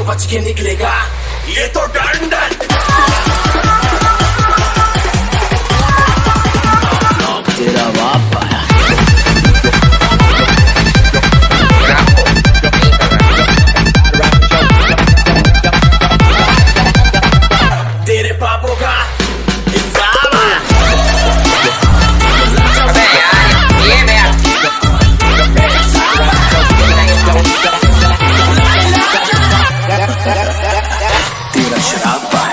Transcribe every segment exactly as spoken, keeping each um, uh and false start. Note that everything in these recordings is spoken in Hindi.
बच के निकलेगा ये तो डंडन। तेरा बाप आया तेरे पापों का इंतजाम है। अबे यार ये मैं तेरा शराब पाए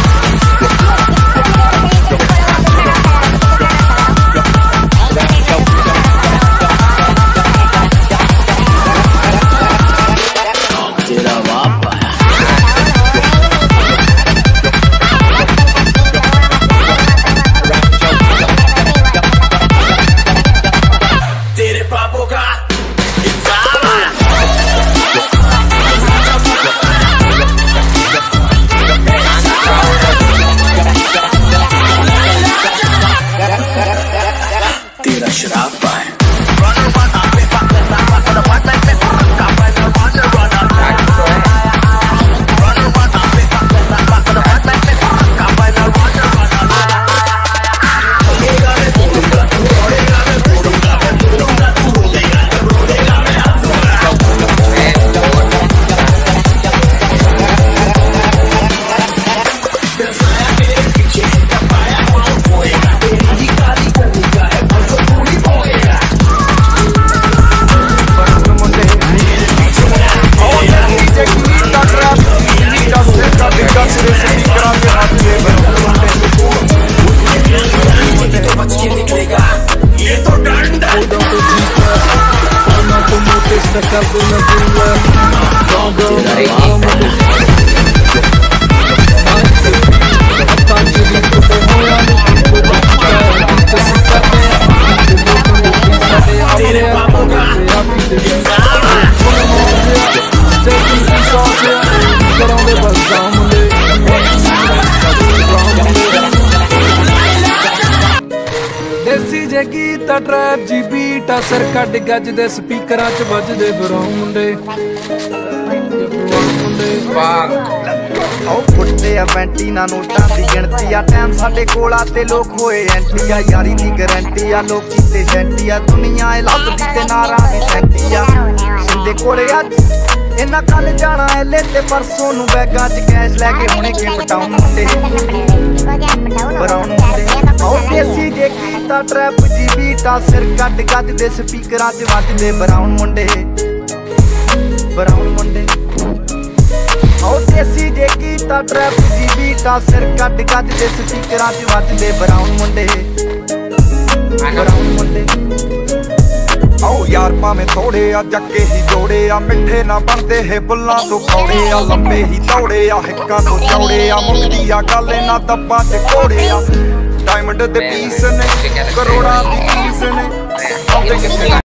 तेरा बाप आया तेरे पापों का इंतजाम है। तेरा शराब पाए देसी जे गीत ट्रैप जी बीट असर कट गजदे स्पीकरां च वजदे बराउन मुंडे आओ फुटते आ पैंटी ना नोटां दी गिणती आ टाइम साडे कोल आ ते लोक होए एंटी आ यारी दी गारंटी आ लोकी ते सेंटी आ दुनिया ए लभदी ते नारां दी सेंटी आ सिंधे कोले अज इन्ना कल जाना ऐ ले ते परसों नूं बैगां च कैश लैके हुणे के पटाउन मुंडे बराउन मुंडे आओ देसी जे कीता ट्रैप जी बीटा सिर कट गजदे स्पीकरां च वजदे बराउन मुंडे बराउन मुंडे आओ देसी जे कीता ट्रैप जी बीटा सिर कट गजदे स्पीकरां च वजदे बराउन मुंडे बराउन मुंडे आओ यार भावें थोड़े आ जक्के ही जोड़े आ मिठे ना बनदे हे बुल्लां तो कौड़े आ लंबे ही दौड़े आ हिक्कां तो चौड़े आ मुक्ती आ गल ना दब्बां च घोड़े आ डायमंड दे पीस ने करोड़ां दी चीज ने